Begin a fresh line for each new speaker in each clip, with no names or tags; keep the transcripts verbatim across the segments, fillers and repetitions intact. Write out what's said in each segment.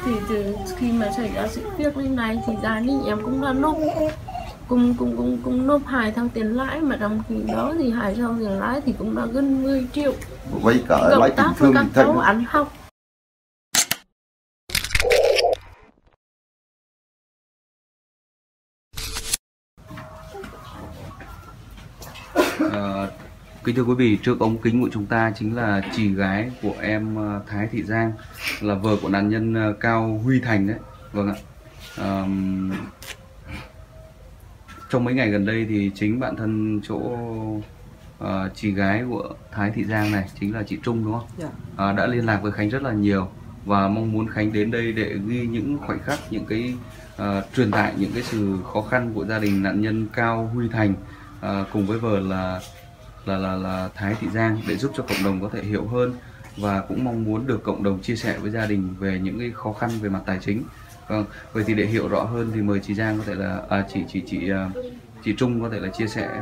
thì từ khi mà xảy ra sự việc như này thì gia đình em cũng đã nộp cùng cùng cùng cùng nộp hai thằng tiền lãi, mà trong khi đó thì hai thằng tiền lãi thì cũng đã gần mười triệu.
Vậy cả
cộng tác với các cháu ăn học.
À, kính thưa quý vị, trước ống kính của chúng ta chính là chị gái của em Thái Thị Giang, là vợ của nạn nhân Cao Huy Thành đấy. Vâng ạ. À, trong mấy ngày gần đây thì chính bản thân chỗ uh, chị gái của Thái Thị Giang này, chính là chị Trung đúng không? Dạ. À, đã liên lạc với Khánh rất là nhiều và mong muốn Khánh đến đây để ghi những khoảnh khắc, những cái uh, truyền tải những cái sự khó khăn của gia đình nạn nhân Cao Huy Thành uh, cùng với vợ là là là là Thái Thị Giang, để giúp cho cộng đồng có thể hiểu hơn, và cũng mong muốn được cộng đồng chia sẻ với gia đình về những cái khó khăn về mặt tài chính. Vâng, vậy thì để hiểu rõ hơn thì mời chị Giang có thể là à, chị chị chị chị Trung có thể là chia sẻ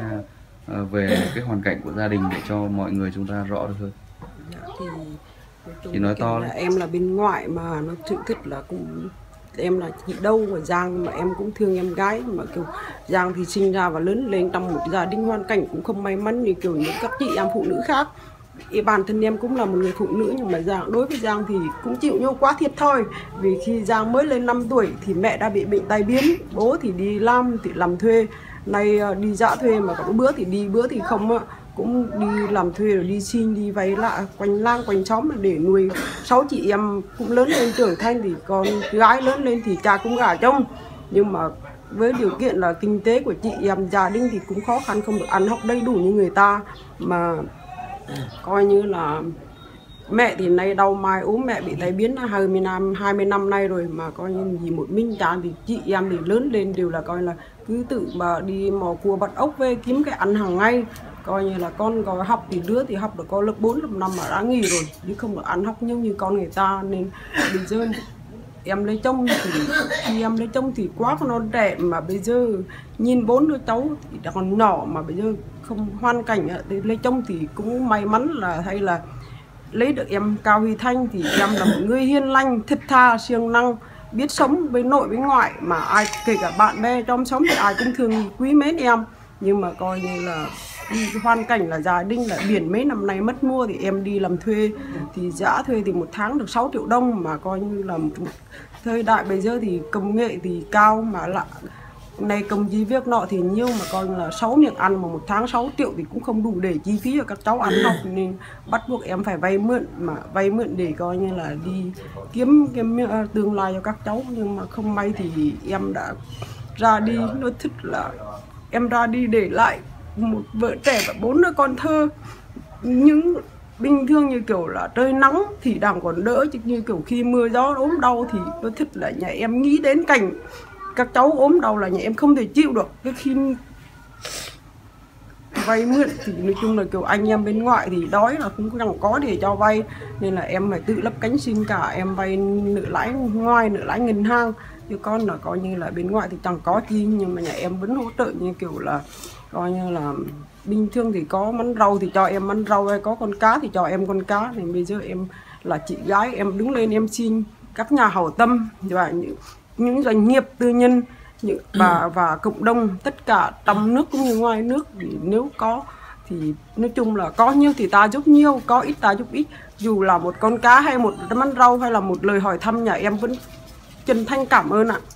về cái hoàn cảnh của gia đình để cho mọi người chúng ta rõ được hơn.
Dạ, thì
chị nói to
là em là bên ngoại mà nó sự thật là cũng em là chị dâu của Giang, mà em cũng thương em gái, mà kiểu Giang thì sinh ra và lớn lên trong một gia đình hoàn cảnh cũng không may mắn như kiểu những các chị em phụ nữ khác. Ý bản thân em cũng là một người phụ nữ, nhưng mà Giang đối với Giang thì cũng chịu nhiều quá thiệt thôi. Vì khi Giang mới lên năm tuổi thì mẹ đã bị bệnh tai biến, bố thì đi làm thì làm thuê, nay đi dã thuê, mà có bữa thì đi bữa thì không, cũng đi làm thuê rồi đi xin đi vay lại quanh lang quanh xóm để nuôi sáu chị em cũng lớn lên trưởng thành. Thì con gái lớn lên thì cha cũng gả chồng, nhưng mà với điều kiện là kinh tế của chị em gia đình thì cũng khó khăn, không được ăn học đầy đủ như người ta, mà coi như là mẹ thì nay đau mai ốm, mẹ bị tai biến hai mươi năm hai mươi năm nay rồi, mà coi như gì một mình cha thì chị em thì lớn lên đều là coi là cứ tự mà đi mò cua bắt ốc về kiếm cái ăn hàng ngày, coi như là con có học thì đứa thì học được có lớp bốn lớp năm mà đã nghỉ rồi, chứ không được ăn học nhiều như con người ta. Nên bây giờ em lấy chồng thì khi em lấy chồng thì quá non trẻ, mà bây giờ nhìn bốn đứa cháu thì còn nhỏ, mà bây giờ không hoàn cảnh thì lấy chồng thì cũng may mắn là hay là lấy được em Cao Huy Thanh. Thì em là một người hiền lành, thật thà, siêng năng, biết sống với nội với ngoại, mà ai kể cả bạn bè trong sống thì ai cũng thường quý mến em. Nhưng mà coi như là hoàn cảnh là gia đình là biển mấy năm nay mất mua, thì em đi làm thuê thì dã thuê thì một tháng được sáu triệu đồng, mà coi như là một thời đại bây giờ thì công nghệ thì cao, mà lại này công chi việc nọ thì nhiều, mà coi như là sáu miệng ăn mà một tháng sáu triệu thì cũng không đủ để chi phí cho các cháu ăn học, nên bắt buộc em phải vay mượn, mà vay mượn để coi như là đi kiếm cái tương lai cho các cháu. Nhưng mà không may thì em đã ra đi, nói thật là em ra đi để lại một vợ trẻ và bốn đứa con thơ. Những bình thường như kiểu là trời nắng thì đang còn đỡ, chứ như kiểu khi mưa gió ốm đau thì nói thật là nhà em nghĩ đến cảnh các cháu ốm đau là nhà em không thể chịu được. Cái khi vay mượn thì nói chung là kiểu anh em bên ngoại thì đói là cũng chẳng có để cho vay, nên là em phải tự lấp cánh xin cả, em vay nợ lãi ngoài nợ lãi ngân hàng, chứ con là coi như là bên ngoại thì chẳng có chi. Nhưng mà nhà em vẫn hỗ trợ như kiểu là coi như là bình thường thì có món rau thì cho em món rau, hay có con cá thì cho em con cá. Thì bây giờ em là chị gái, em đứng lên em xin các nhà hảo tâm và những những doanh nghiệp tư nhân những và và cộng đồng tất cả trong nước cũng như ngoài nước, thì nếu có thì nói chung là có nhiêu thì ta giúp nhiêu, có ít ta giúp ít. Dù là một con cá hay một món rau hay là một lời hỏi thăm, nhà em vẫn chân thành cảm ơn ạ.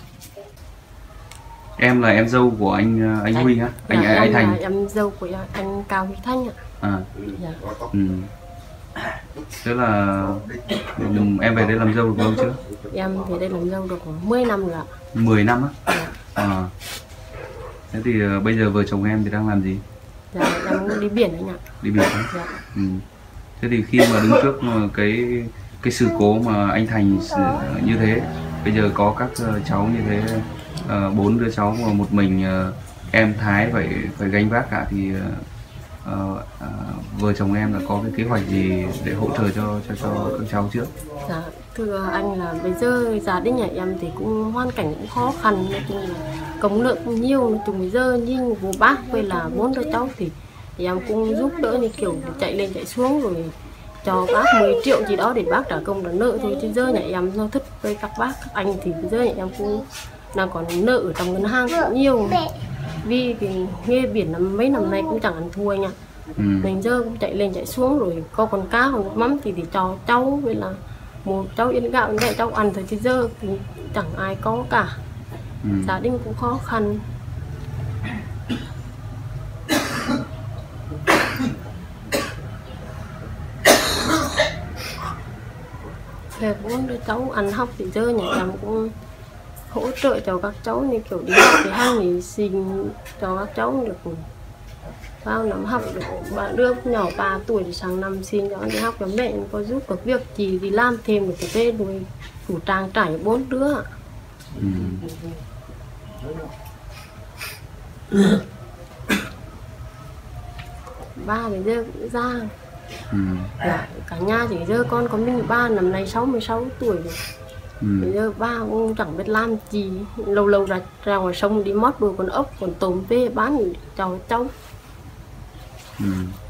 Em là em dâu của anh anh Huy hả? Anh
dạ,
anh, anh Thành.
Là em dâu của anh Cao Huy Thanh ạ.
À.
Dạ.
Ừ. Thế là em về đây làm dâu được lâu chưa?
Em về đây làm dâu được khoảng mười năm rồi ạ.
mười năm á?
Dạ.
À. Thế thì uh, bây giờ vợ chồng em thì đang làm gì?
Dạ, em đi biển anh ạ.
Đi biển á?
Dạ.
Ừ. Thế thì khi mà đứng trước cái cái sự cố mà anh Thành như thế, bây giờ có các uh, cháu như thế, uh, bốn đứa cháu mà một mình uh, em Thái phải phải gánh vác cả, thì uh, uh, uh, vợ chồng em là có cái kế hoạch gì để hỗ trợ cho cho cho các cháu trước?
Dạ, thưa anh là bây giờ gia đình nhà em thì cũng hoàn cảnh cũng khó khăn, nói chung là công lượng cũng nhiều, nói chung bây giờ như bố bác với là bốn đứa cháu thì, thì em cũng giúp đỡ như kiểu chạy lên chạy xuống rồi cho bác mười triệu gì đó để bác trả công là nợ thôi, chứ giờ nhà em do thích với các bác các anh thì giờ nhà em cũng là còn nợ ở trong ngân hàng cũng nhiều, vì cái nghề biển là mấy năm nay cũng chẳng ăn thua nha. Ừ. Mình giờ cũng chạy lên chạy xuống rồi có con cá còn nước mắm thì để cho cháu với là một cháu yên gạo để cháu ăn thôi, chứ giờ thì chẳng ai có cả. Ừ. Gia đình cũng khó khăn. Để cũng để cháu ăn học thì giờ nhà em cũng hỗ trợ cho các cháu như kiểu đi học thì hàng nghỉ sinh cho các cháu được vào năm học được. Bạn đứa nhỏ ba tuổi thì sang năm xin cho đi học cho mẹ có giúp được việc gì thì làm thêm được cái tê nuôi phủ trang trải bốn đứa. Ừ. Ba bây giờ cũng ra. Ừ. Dạ, cả nhà chỉ giờ con có mình ba năm nay sáu mươi sáu tuổi rồi. Ừ. Bây giờ ba cũng chẳng biết làm gì, lâu lâu ra, ra ngoài sông đi mót đuôi con ốc còn tôm về bán cho cháu. Ừ.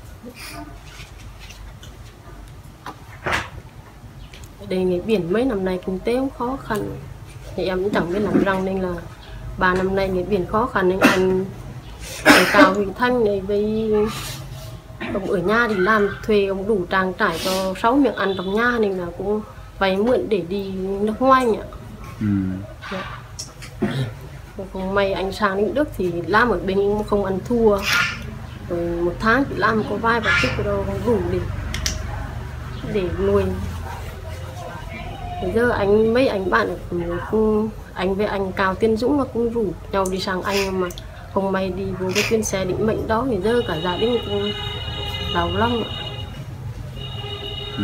Đề nghề biển mấy năm nay kinh tế cũng khó khăn thì em cũng chẳng biết làm răng, nên là ba năm nay nghề biển khó khăn nên anh Cao Huỳnh Thanh này với ông ở nhà thì làm thuê ông đủ trang trải cho sáu miệng ăn trong nhà, nên là cũng vay mượn để đi nước ngoài nhỉ. Ừ. Dạ. Còn may anh sang đến Đức thì làm ở bên không ăn thua, rồi một tháng chỉ làm có vài và chút đâu không đủ để để nuôi. Bây giờ anh mấy anh bạn cũng, anh với anh Cao Tiên Dũng là cũng rủ nhau đi sang Anh, mà không may đi vô cái chuyến xe định mệnh đó thì giờ cả gia đình cũng đau lắm. Ừ.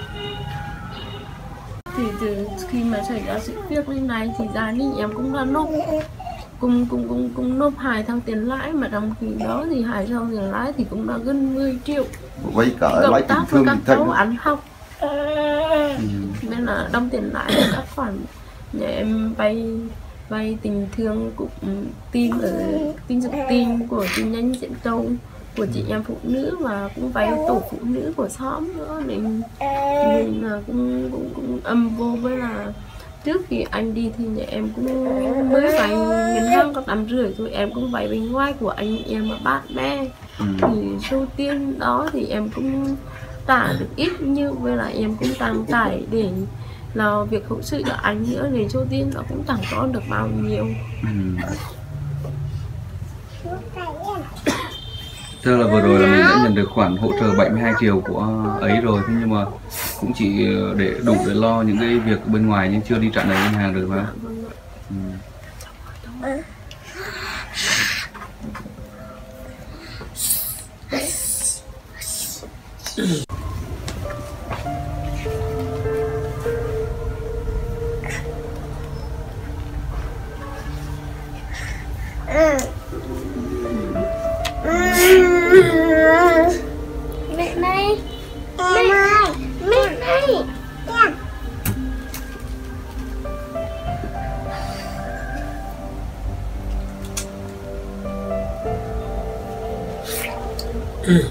Thì từ khi mà xảy ra sự việc như này thì gia đình em cũng đã nộp cùng cùng cùng cùng nộp hai thằng tiền lãi, mà trong khi đó thì hai thằng tiền lãi thì cũng đã gần mười triệu.
Với cả
cộng tác với các cháu ăn học. Ừ. Nên là đóng tiền lãi các khoản nhà em vay vay tình thương cũng team ở tín dụng team của chi nhánh Diễn Châu của chị em phụ nữ, và cũng vay tổ phụ nữ của xóm nữa, nên nên là cũng cũng cũng âm vô. Với là trước khi anh đi thì nhà em cũng mới vay ngân hàng có tám rưỡi thôi, em cũng vay bên ngoài của anh em và bạn bè. Ừ. Thì số tiền đó thì em cũng trả được ít, như với là em cũng tăng tải để là việc hỗ trợ cho anh nữa, thì số tiền nó cũng chẳng có được bao nhiêu. Ừ.
Tức là vừa rồi là mình đã nhận được khoản hỗ trợ bảy mươi hai triệu của ấy rồi, thế nhưng mà cũng chỉ để đủ để lo những cái việc bên ngoài nhưng chưa đi trả nợ ngân hàng được mà. Ừ.
Mẹ này, mẹ này, mẹ này. Ừ.